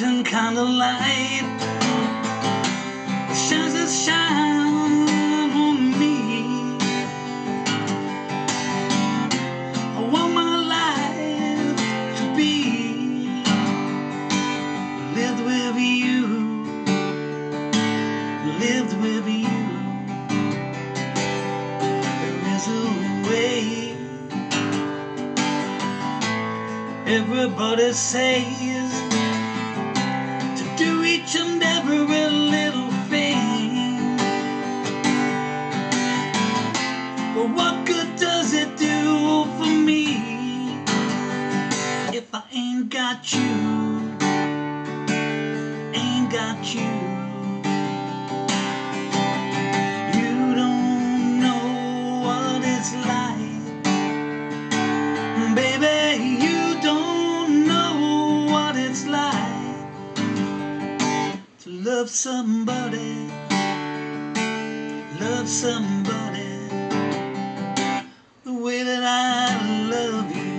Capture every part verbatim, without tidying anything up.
certain kind of light that shines its shine on me. I want my life to be lived with you, lived with you. There is a way. Everybody says to do each and every little thing, but what good does it do for me if I ain't got you, ain't got you? You don't know what it's like, baby. You love somebody, love somebody the way that I love you.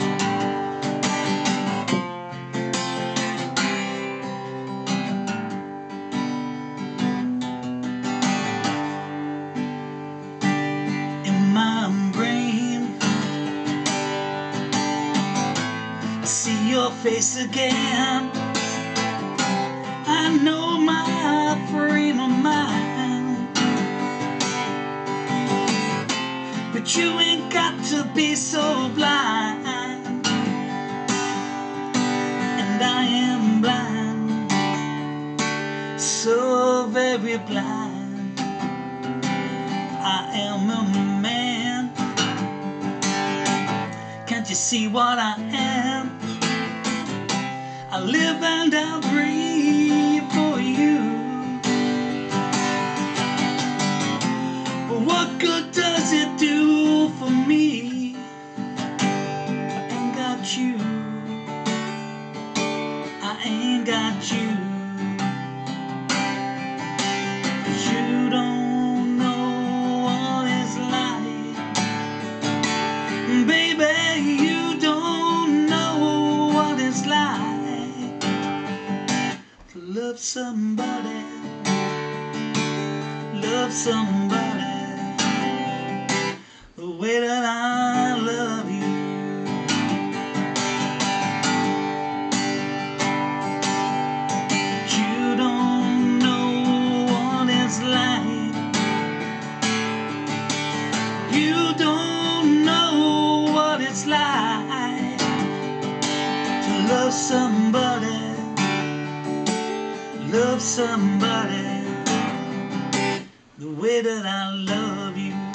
In my brain, I see your face again. I know my frame of mind, but you ain't got to be so blind, and I am blind, so very blind. I am a man, can't you see what I am? I live and I breathe for you. But what good does it do for me? I ain't got you, I ain't got you. 'Cause you don't know what it's like, baby. You don't know what it's like to love somebody, love somebody the way that I love you. But you don't know what it's like, you don't know what it's like to love somebody, love somebody the way that I love you.